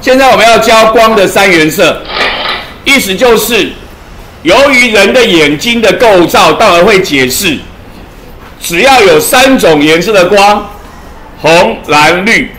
现在我们要教光的三原色，意思就是，由于人的眼睛的构造，待会会解释，只要有3种颜色的光，红、蓝、绿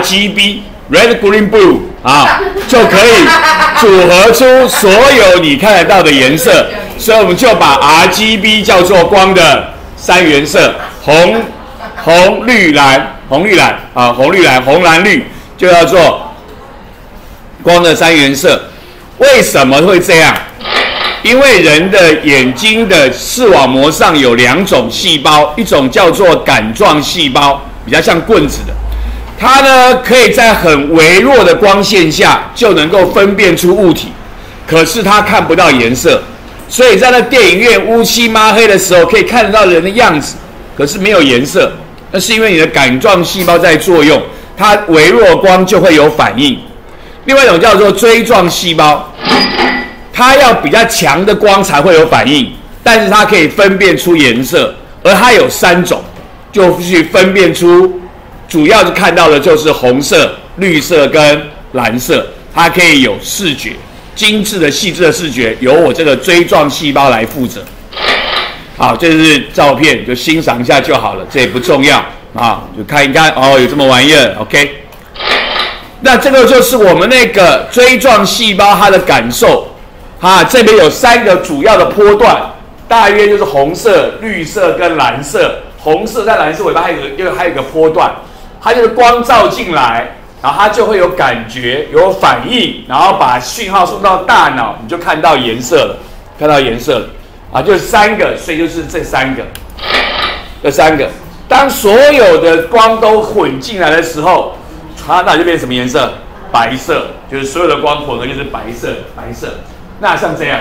，RGB，Red、Green、Blue 啊，就可以组合出所有你看得到的颜色。所以我们就把 RGB 叫做光的三原色，红、绿、蓝啊，红、蓝、绿就叫做光的三原色。为什么会这样？因为人的眼睛的视网膜上有2种细胞，一种叫做杆状细胞，比较像棍子的，它呢可以在很微弱的光线下就能够分辨出物体，可是它看不到颜色，所以在那电影院乌漆抹黑的时候可以看得到人的样子，可是没有颜色，那是因为你的杆状细胞在作用，它微弱光就会有反应。另外一种叫做锥状细胞，它要比较强的光才会有反应，但是它可以分辨出颜色，而它有3种，就去分辨出，主要是看到的就是红色、绿色跟蓝色，它可以有视觉，精致的、细致的视觉由我这个锥状细胞来负责。好，这是照片，就欣赏一下就好了，这也不重要啊，就看一看哦，有这么玩意儿 ，OK。那这个就是我们那个锥状细胞它的感受。这边有3个主要的波段，大约就是红色、绿色跟蓝色。红色在蓝色尾巴还有一个波段，它就是光照进来，然后它就会有感觉、有反应，然后把讯号送到大脑，你就看到颜色了，就是3个，所以就是这3个。当所有的光都混进来的时候，那就变成什么颜色？白色，就是所有的光混合就是白色。那像这样，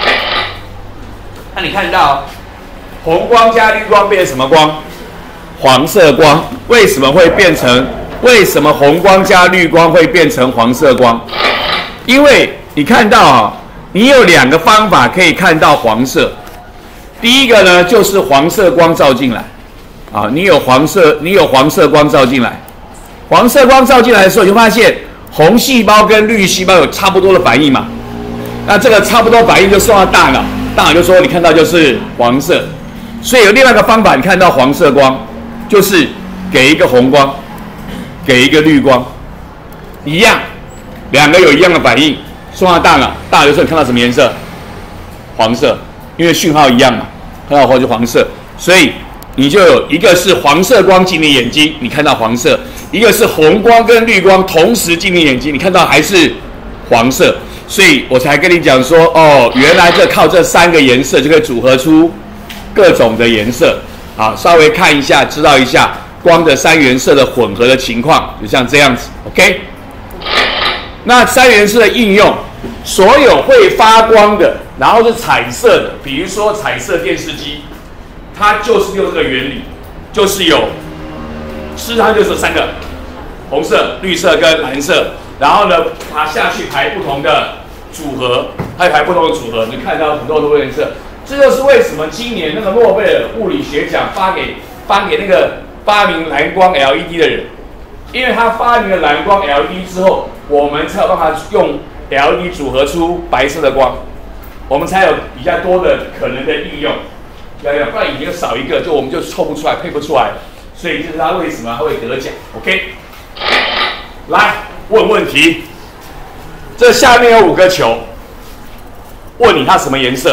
那你看到红光加绿光变成什么光？黄色光。为什么红光加绿光会变成黄色光？因为你看到你有2个方法可以看到黄色。第一个呢，就是黄色光照进来，你有黄色光照进来。黄色光照进来的时候，你就发现红细胞跟绿细胞有差不多的反应嘛。那这个差不多反应就送到大脑，大脑就说你看到就是黄色。所以有另外一个方法，你看到黄色光，就是给一个红光，给一个绿光，一样，2个有一样的反应，送到大脑，大脑就说你看到什么颜色？黄色，因为讯号一样嘛，看到黄就黄色，所以你就有一个是黄色光进你眼睛，你看到黄色；一个是红光跟绿光同时进你眼睛，你看到还是黄色。所以我才跟你讲说，原来靠这3个颜色就可以组合出各种的颜色。好，稍微看一下，知道一下光的3原色的混合的情况，就像这样子 ，OK。那3原色的应用，所有会发光的，然后是彩色的，比如说彩色电视机，它就是用这个原理，就是事实上就是3个，红色、绿色跟蓝色，然后呢，它下去排不同的组合，你看到很多颜色。这就是为什么今年那个诺贝尔物理学奖颁给那个发明蓝光 LED 的人，因为他发明了蓝光 LED 之后，我们才有办法用 LED 组合出白色的光，我们才有比较多的可能的应用。不然已经少一个，我们就凑不出来，配不出来。所以这是他为什么他会得奖 ，OK？ 来问问题，这下面有5个球，问你它什么颜色？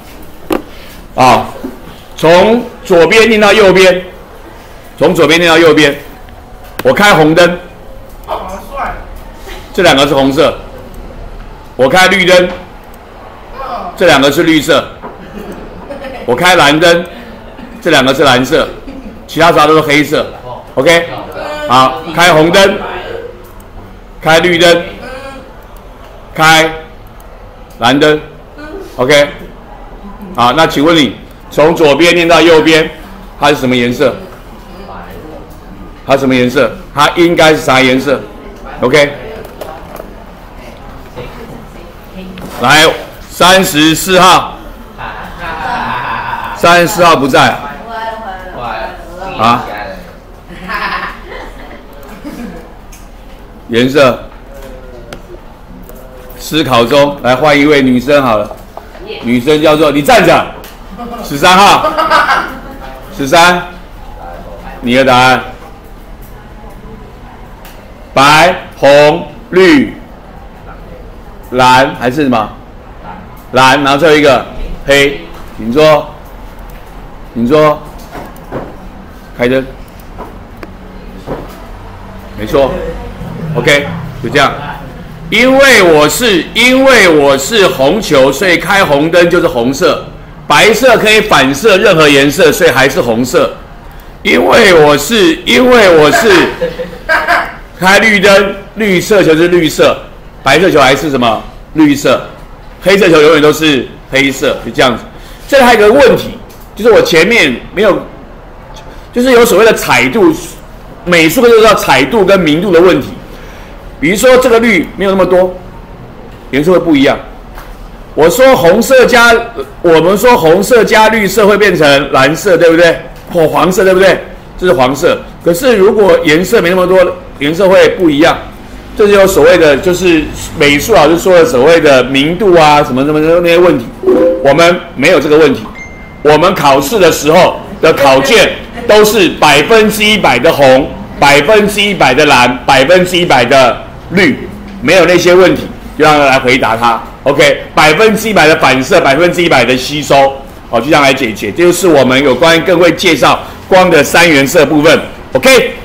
从左边念到右边，我开红灯，这2个是红色。我开绿灯，这2个是绿色。我开蓝灯，这2个是蓝色，其他啥都是黑色。OK， 好，开红灯，开绿灯，开蓝灯。OK， 好，那请问你从左边念到右边，它是什么颜色？它应该是啥颜色 ？OK， 来34号。34号不在啊？颜色思考中。来换一位女生好了，女生叫做你站着，13号，13，你的答案，白、红、绿、蓝还是什么？蓝，然后最后一个黑，请坐，请坐，开灯，没错 ，OK， 就这样。因为我是红球，所以开红灯就是红色，白色可以反射任何颜色，所以还是红色。因为我是开绿灯，绿色球是绿色，白色球还是什么绿色，黑色球永远都是黑色，就这样子。这还有一个问题，就是我前面没有，就是有所谓的彩度，美术课就知道彩度跟明度的问题。比如说这个绿没有那么多，颜色会不一样。我们说红色加绿色会变成蓝色，对不对？或黄色，对不对？这是黄色。可是如果颜色没那么多，颜色会不一样。这就有所谓的，就是美术老师说的所谓的明度啊，什么那些问题。我们没有这个问题。我们考试的时候的考卷都是100%的红，100%的蓝，100%的绿，没有那些问题，就让他来回答它。OK，100%的反射，100%的吸收，好，就这样来解决。这就是我们有关更会介绍光的3原色部分。OK。